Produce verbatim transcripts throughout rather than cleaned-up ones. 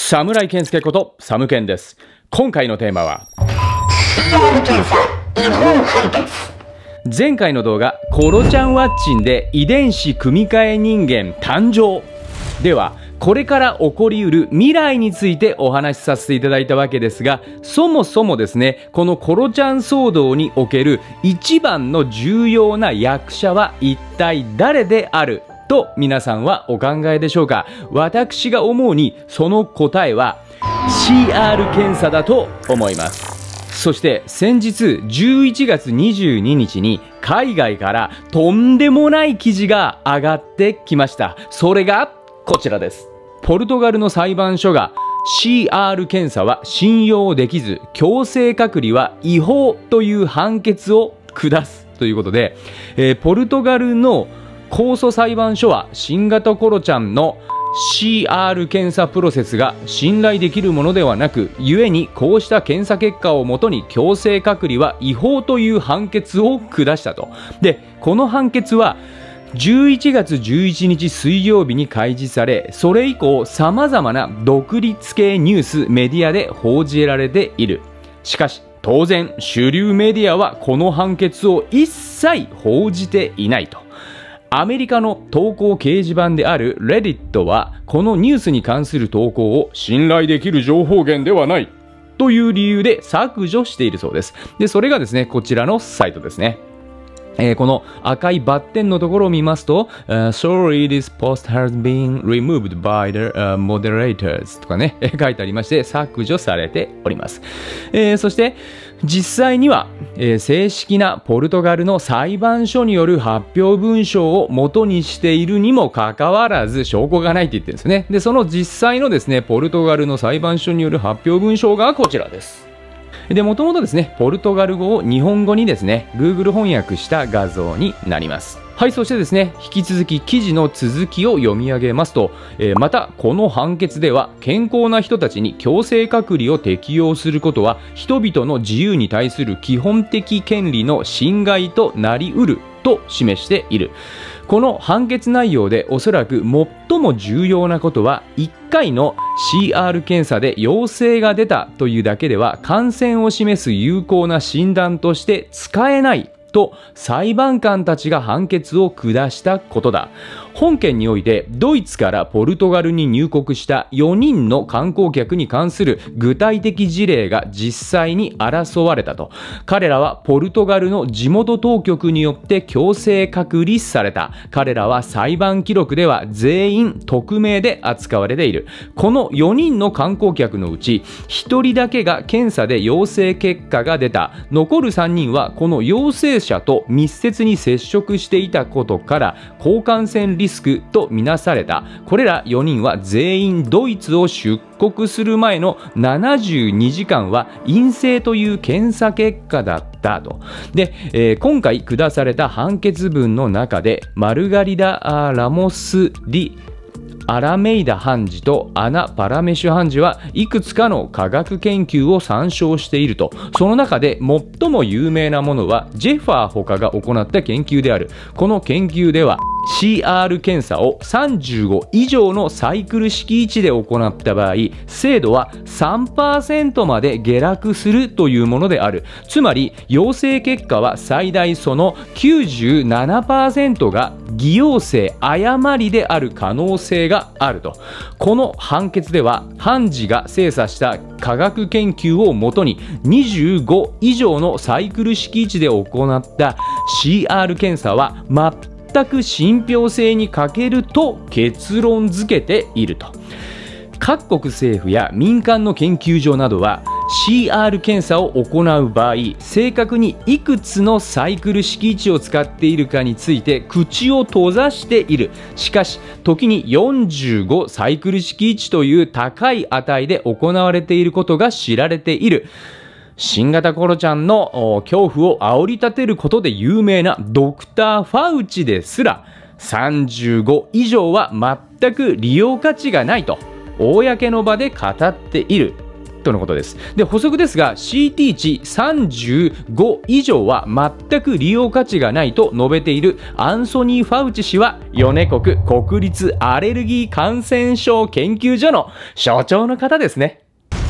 侍健介ことサムケンです。今回のテーマはシーアール 検査違法判決。 前回の動画コロちゃんワッチンで遺伝子組み換え人間誕生では、これから起こりうる未来についてお話しさせていただいたわけですが、そもそもですね、このコロちゃん騒動における一番の重要な役者は一体誰であると皆さんはお考えでしょうか。私が思うにその答えは シーアール 検査だと思います。そして先日じゅういちがつにじゅうににちに海外からとんでもない記事が上がってきました。それがこちらです。ポルトガルの裁判所が シーアール 検査は信用できず強制隔離は違法という判決を下すということで、えー、ポルトガルの控訴裁判所は新型コロちゃんの シーアール 検査プロセスが信頼できるものではなく、故にこうした検査結果をもとに強制隔離は違法という判決を下したと。で、この判決はじゅういちがつじゅういちにち水曜日に開示され、それ以降さまざまな独立系ニュースメディアで報じられている。しかし当然主流メディアはこの判決を一切報じていないと。アメリカの投稿掲示板である レディット はこのニュースに関する投稿を信頼できる情報源ではないという理由で削除しているそうです。で、それがですね、こちらのサイトですね。えー、この赤いバッテンのところを見ますと、uh, Sorry, this post has been removed by the、uh, moderators とかね、書いてありまして削除されております。えー、そして実際には、えー、正式なポルトガルの裁判所による発表文書を元にしているにもかかわらず証拠がないって言ってるんですね。で、その実際のですね、ポルトガルの裁判所による発表文書がこちらです。で、もともとですね、ポルトガル語を日本語にですね、Google 翻訳した画像になります。はい、そしてですね、引き続き記事の続きを読み上げますと、えー、またこの判決では健康な人たちに強制隔離を適用することは人々の自由に対する基本的権利の侵害となりうると示している。この判決内容でおそらく最も重要なことは、いっかいの シーアール 検査で陽性が出たというだけでは感染を示す有効な診断として使えないと裁判官たちが判決を下したことだ。本件においてドイツからポルトガルに入国したよにんの観光客に関する具体的事例が実際に争われたと。彼らはポルトガルの地元当局によって強制隔離された。彼らは裁判記録では全員匿名で扱われている。このよにんの観光客のうちひとりだけが検査で陽性結果が出た。残るさんにんはこの陽性者と密接に接触していたことから高感染リスクとみなされた。これらよにんは全員ドイツを出国する前のななじゅうにじかんは陰性という検査結果だったと。で、えー、今回下された判決文の中でマルガリダ・ラモス・リアラメイダ判事とアナ・パラメシュ判事はいくつかの科学研究を参照していると。その中で最も有名なものはジェファーほかが行った研究である。この研究では シーアール 検査をさんじゅうご以上のサイクル式位置で行った場合、精度は さんパーセント まで下落するというものである。つまり陽性結果は最大その きゅうじゅうななパーセント が偽陽性誤りである可能性があると。この判決では判事が精査した科学研究をもとににじゅうご以上のサイクル式位置で行った シーアール 検査は全く信憑性に欠けると結論付けていると。各国政府や民間の研究所などは シーアール 検査を行う場合、正確にいくつのサイクル式位置を使っているかについて口を閉ざしている。しかし時によんじゅうごサイクル式位置という高い値で行われていることが知られている。新型コロちゃんの恐怖を煽り立てることで有名なドクター・ファウチですらさんじゅうご以上は全く利用価値がないと公の場で語っているとのことです。で、補足ですが シーティー 値さんじゅうご以上は全く利用価値がないと述べているアンソニー・ファウチ氏は米国国立アレルギー感染症研究所の所長の方ですね。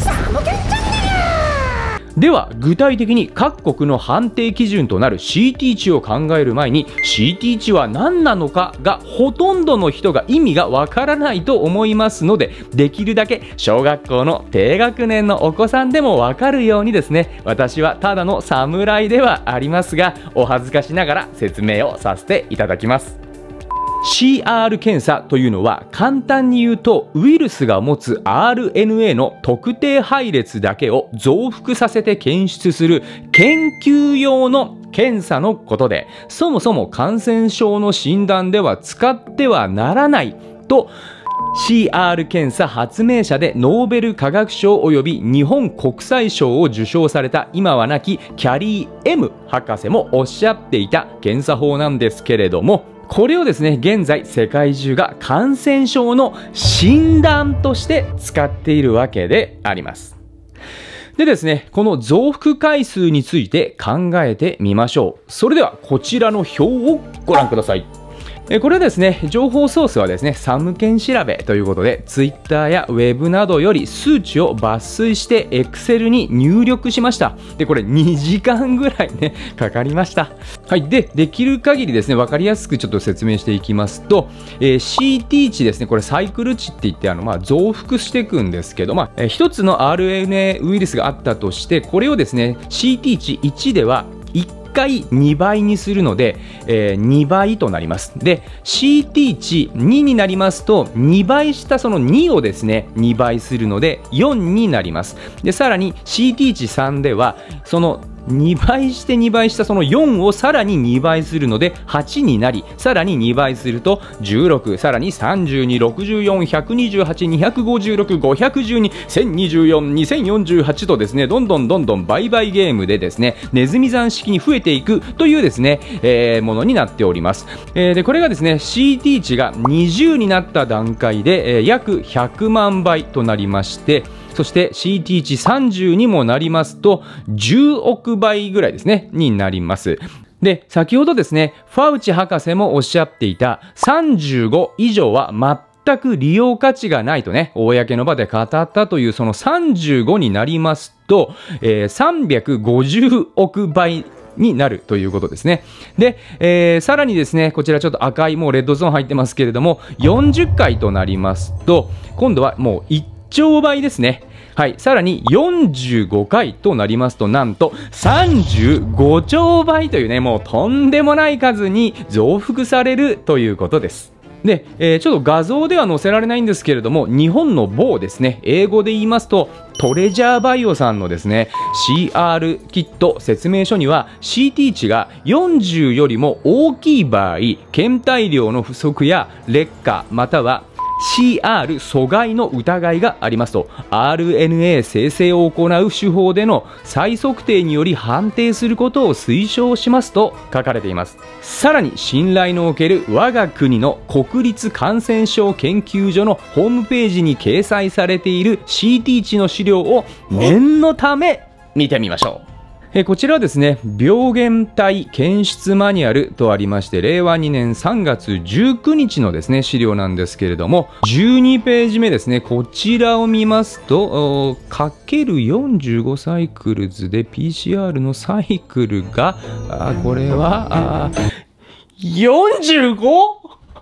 では具体的に各国の判定基準となる シーティー 値を考える前に シーティー 値は何なのかがほとんどの人が意味がわからないと思いますので、できるだけ小学校の低学年のお子さんでもわかるようにですね、私はただの侍ではありますがお恥ずかしながら説明をさせていただきます。シーアール 検査というのは簡単に言うとウイルスが持つ アールエヌエー の特定配列だけを増幅させて検出する研究用の検査のことで、そもそも感染症の診断では使ってはならないとシーアール 検査発明者でノーベル化学賞及び日本国際賞を受賞された今は亡きキャリー エム 博士もおっしゃっていた検査法なんですけれども、これをですね、現在世界中が感染症の診断として使っているわけであります。でですね、この増幅回数について考えてみましょう。それではこちらの表をご覧ください。これはですね、情報ソースはですね、サムケン調べということで、ツイッターやウェブなどより数値を抜粋して Excel に入力しました。で、これにじかんぐらいね、かかりました。はい。で、できる限りですね、わかりやすくちょっと説明していきますと、えー、シーティー 値ですね、これサイクル値って言って、あの、まあ、増幅していくんですけど、まあ、えー、一つの アールエヌエー ウイルスがあったとして、これをですね、シーティー 値いちではいっかいにばいにするので、えー、にばいとなります。で シーティー 値にになりますとにばいしたそのにをですねにばいするのでよんになります。でさらに シーティー 値さんではそのにばいしてにばいしたそのよんをさらににばいするのではちになり、さらににばいするとじゅうろく、さらにさんじゅうに、ろくじゅうよん、ひゃくにじゅうはち、にひゃくごじゅうろく、ごひゃくじゅうに、せんにじゅうよん、にせんよんじゅうはちとですね、どんどんどんどん倍々ゲームでですね、ネズミ算式に増えていくというですね、えー、ものになっております。えー、で、これがですね、シーティー 値がにじゅうになった段階で、えー、約ひゃくまんばいとなりまして、そして シーティー 値さんじゅうにもなりますとじゅうおくばいぐらいですねになります。で先ほどですねファウチ博士もおっしゃっていたさんじゅうご以上は全く利用価値がないとね公の場で語ったというそのさんじゅうごになりますと、えー、さんびゃくごじゅうおくばいになるということですね。で、えー、さらにですねこちらちょっと赤いもうレッドゾーン入ってますけれどもよんじゅっかいとなりますと今度はもういっちょうばいですね。はい、さらによんじゅうごかいとなりますとなんとさんじゅうごちょうばいというねもうとんでもない数に増幅されるということです。で、えー、ちょっと画像では載せられないんですけれども日本の某ですね英語で言いますとトレジャーバイオさんのですね シーアール キット説明書には シーティー 値がよんじゅうよりも大きい場合検体量の不足や劣化またはシーアール 阻害の疑いがありますと アールエヌエー 生成を行う手法での再測定により判定することを推奨しますと書かれています。さらに信頼のおける我が国の国立感染症研究所のホームページに掲載されている シーティー 値の資料を念のため見てみましょう。えこちらはですね病原体検出マニュアルとありましてれいわにねんさんがつじゅうくにちのですね資料なんですけれどもじゅうにページめですねこちらを見ますとかけるよんじゅうごサイクルズで ピーシーアール のサイクルがあこれはあ よんじゅうご?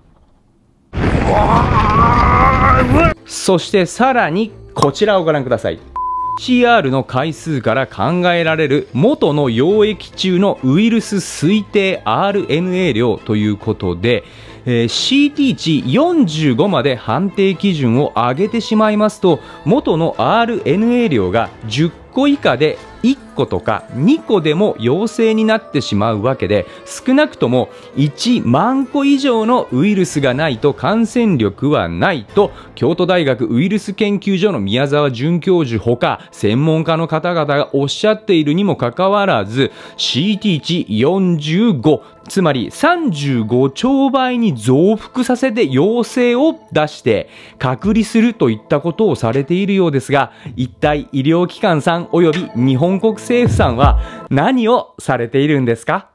そしてさらにこちらをご覧ください。シーアール の回数から考えられる元の溶液中のウイルス推定 アールエヌエー 量ということで、えー、シーティー 値よんじゅうごまで判定基準を上げてしまいますと元の アールエヌエー 量がじゅっこ以下でいっことかにこでも陽性になってしまうわけで、少なくともいちまんこ以上のウイルスがないと感染力はないと、京都大学ウイルス研究所の宮沢准教授ほか専門家の方々がおっしゃっているにもかかわらず、 シーティー 値よんじゅうご、つまりさんじゅうごちょうばいに増幅させて陽性を出して隔離するといったことをされているようですが、一体医療機関さんおよび日本国政府さんは何をされているんですか？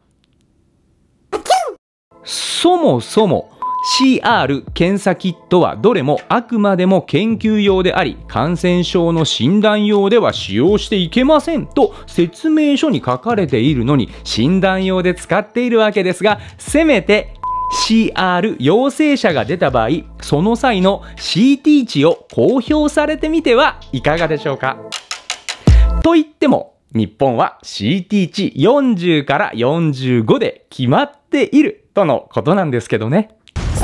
そもそも シーアール 検査キットはどれもあくまでも研究用であり、感染症の診断用では使用していけませんと説明書に書かれているのに、診断用で使っているわけですが、せめて シーアール 陽性者が出た場合、その際の シーティー 値を公表されてみてはいかがでしょうか。と言っても日本は シーティー 値よんじゅうからよんじゅうごで決まっているとのことなんですけどね。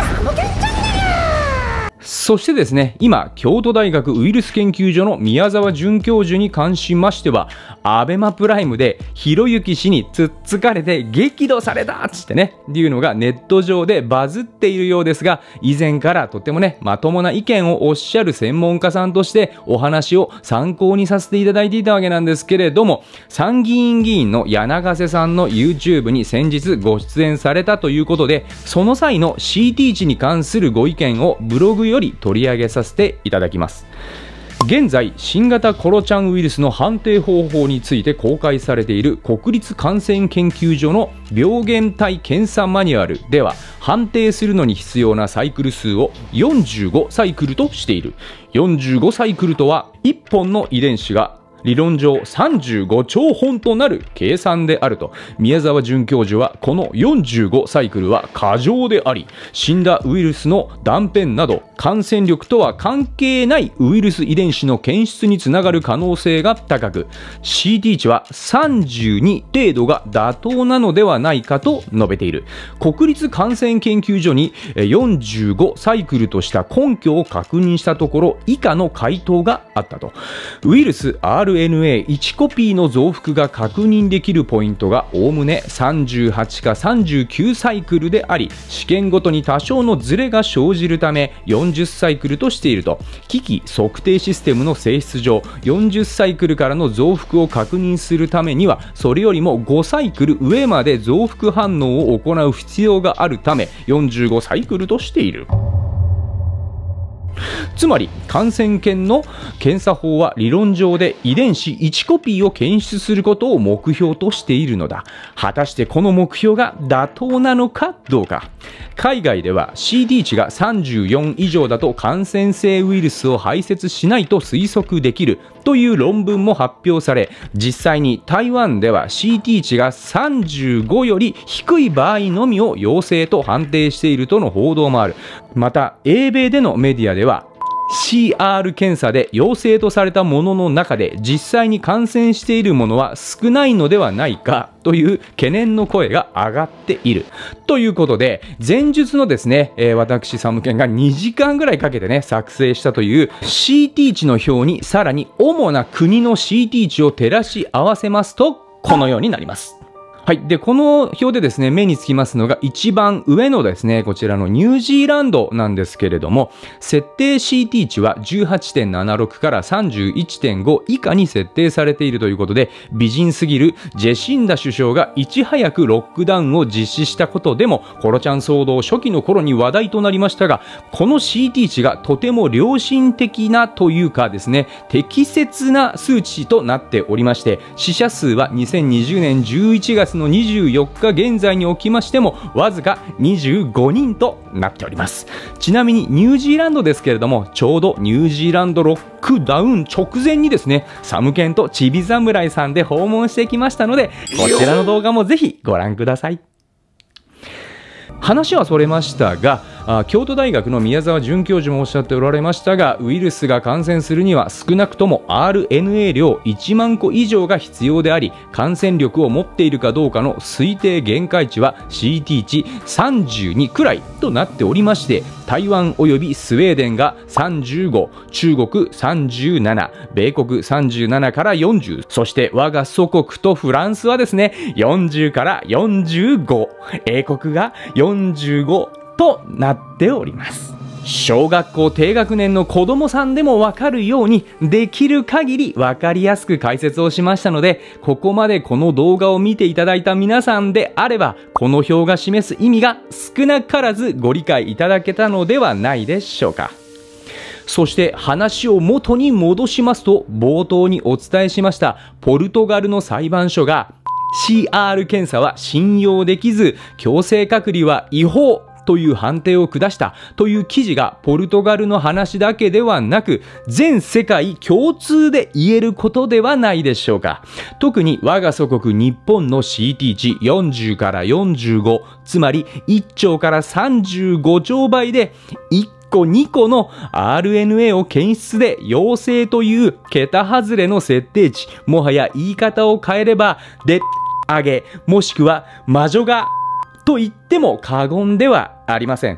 そしてですね、今京都大学ウイルス研究所の宮沢准教授に関しましては、アベマプライムでひろゆき氏につっつかれて激怒されたっつってね、っていうのがネット上でバズっているようですが、以前からとってもねまともな意見をおっしゃる専門家さんとしてお話を参考にさせていただいていたわけなんですけれども、参議院議員の柳瀬さんの YouTube に先日ご出演されたということで、その際の シーティー 値に関するご意見をブログより取り上げさせていただきます。現在新型コロチャンウイルスの判定方法について公開されている国立感染研究所の病原体検査マニュアルでは、判定するのに必要なサイクル数をよんじゅうごサイクルとしている。よんじゅうごサイクルとはいっぽんの遺伝子が理論上さんじゅうごちょうほんとなる計算であると。宮沢准教授はこのよんじゅうごサイクルは過剰であり、死んだウイルスの断片など感染力とは関係ないウイルス遺伝子の検出につながる可能性が高く、 シーティー 値はさんじゅうに程度が妥当なのではないかと述べている。国立感染研究所によんじゅうごサイクルとした根拠を確認したところ、以下の回答があったと。ウイルス アールエヌエーいち コピーの増幅が確認できるポイントがおおむねさんじゅうはちかさんじゅうきゅうサイクルであり、試験ごとに多少のズレが生じるためよんじゅっサイクルとしていると。機器測定システムの性質上、よんじゅっサイクルからの増幅を確認するためにはそれよりもごサイクル上まで増幅反応を行う必要があるためよんじゅうごサイクルとしている。つまり感染研の検査法は理論上で遺伝子いちコピーを検出することを目標としているのだ。果たしてこの目標が妥当なのかどうか。海外では シーティー 値がさんじゅうよん以上だと感染性ウイルスを排泄しないと推測できるという論文も発表され、実際に台湾では シーティー 値がさんじゅうごより低い場合のみを陽性と判定しているとの報道もある。また英米でのメディアではシーアール 検査で陽性とされたものの中で実際に感染しているものは少ないのではないかという懸念の声が上がっている。ということで、前述のですね、えー、私サムケンがにじかんぐらいかけてね作成したという シーティー 値の表にさらに主な国の シーティー 値を照らし合わせますとこのようになります。はい。で、この表でですね、目につきますのが一番上のですね、こちらのニュージーランドなんですけれども、設定 シーティー 値は じゅうはちてんななろく から さんじゅういってんご 以下に設定されているということで、美人すぎるジェシンダ首相がいち早くロックダウンを実施したことでも、コロちゃん騒動初期の頃に話題となりましたが、この シーティー 値がとても良心的なというかですね、適切な数値となっておりまして、死者数はにせんにじゅうねんじゅういちがつのにじゅうよっか現在におきましてもわずかにじゅうごにんとなっております。ちなみにニュージーランドですけれども、ちょうどニュージーランドロックダウン直前にですね、サムケンとちび侍さんで訪問してきましたので、こちらの動画もぜひご覧ください。話はそれましたが、 あ京都大学の宮沢准教授もおっしゃっておられましたが、ウイルスが感染するには少なくとも アールエヌエー 量いちまんこ以上が必要であり、感染力を持っているかどうかの推定限界値は シーティー 値さんじゅうにくらいとなっておりまして、台湾およびスウェーデンがさんじゅうご、中国さんじゅうなな、米国さんじゅうななからよんじゅう、そして我が祖国とフランスはですね、よんじゅうからよんじゅうご、英国がよんじゅうごとなっております。小学校低学年の子供さんでもわかるように、できる限りわかりやすく解説をしましたので、ここまでこの動画を見ていただいた皆さんであれば、この表が示す意味が少なからずご理解いただけたのではないでしょうか。そして話を元に戻しますと、冒頭にお伝えしましたポルトガルの裁判所が シーアール 検査は信用できず、強制隔離は違法という判定を下したという記事がポルトガルの話だけではなく、全世界共通で言えることではないでしょうか。特に我が祖国日本の シーティー 値よんじゅうからよんじゅうご、つまりいっちょうからさんじゅうごちょうばいでいっこにこの アールエヌエー を検出で陽性という桁外れの設定値、もはや言い方を変えればで上げ、もしくは魔女がと言っても過言ではありません。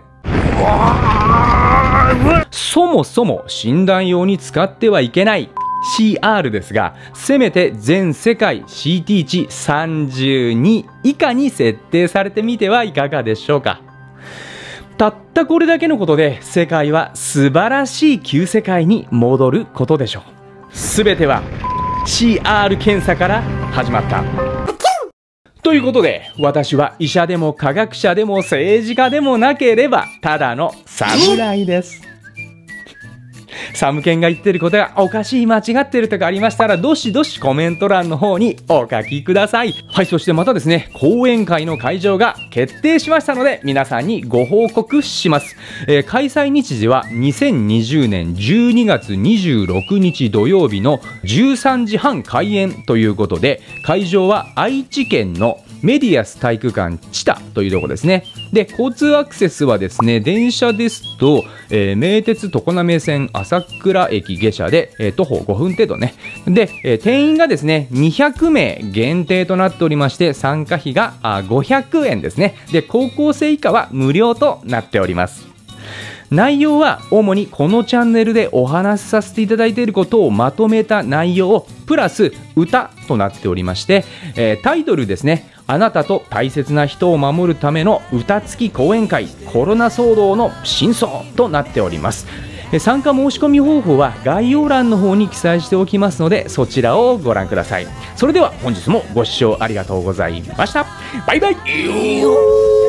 そもそも診断用に使ってはいけない シーアール ですが、せめて全世界 シーティー 値さんじゅうに以下に設定されてみてはいかがでしょうか。たったこれだけのことで世界は素晴らしい旧世界に戻ることでしょう。すべては シーアール 検査から始まった。ということで、私は医者でも科学者でも政治家でもなければただの侍です。サムケンが言ってることがおかしい、間違ってるとかありましたら、どしどしコメント欄の方にお書きください。はい、そしてまたですね、講演会の会場が決定しましたので、皆さんにご報告します。えー、開催日時はにせんにじゅうねんじゅうにがつにじゅうろくにち土曜日のじゅうさんじはん開演ということで、会場は愛知県のメディアス体育館知多というところですね。で、交通アクセスはですね、電車ですと、えー、名鉄常滑線朝倉駅下車で、えー、徒歩ごふん程度ね。で、えー、定員がですね、にひゃくめい限定となっておりまして、参加費があごひゃくえんですね。で、高校生以下は無料となっております。内容は主にこのチャンネルでお話しさせていただいていることをまとめた内容プラス歌となっておりまして、えー、タイトルですね、あなたと大切な人を守るための歌付き講演会コロナ騒動の真相となっております。参加申し込み方法は概要欄の方に記載しておきますので、そちらをご覧ください。それでは本日もご視聴ありがとうございました。バイバイ。